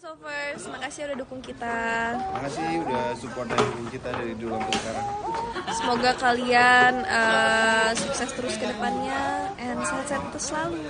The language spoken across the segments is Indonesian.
Sofers, makasih udah dukung kita. Makasih udah support dan dukung kita dari dulu sampai sekarang. Semoga kalian sukses terus ke depannya and sehat-sehat terus selalu.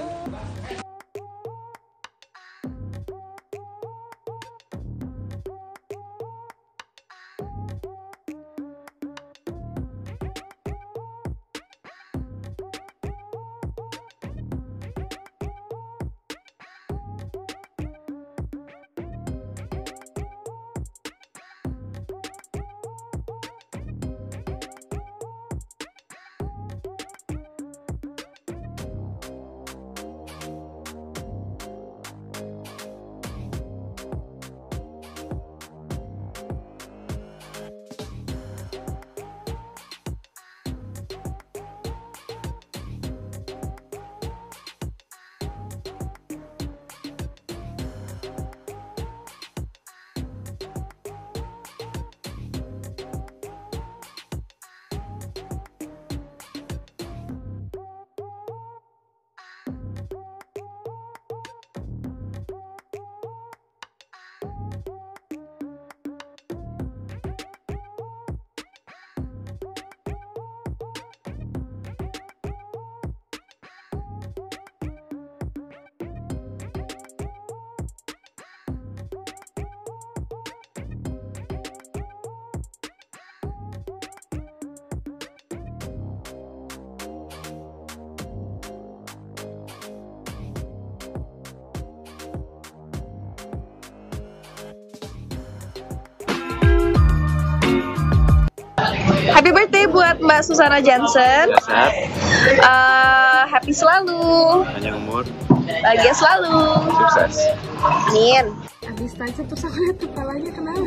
Happy birthday buat Mbak Susana Jansen. Sehat, Happy selalu, panjang umur, bahagia selalu. sukses. Amin. Habis tancap terus aku lihat kepalanya kenapa?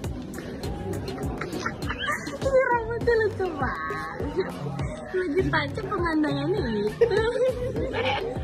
Ini rambutnya lucu banget. Lagi tancap pemandangannya gitu.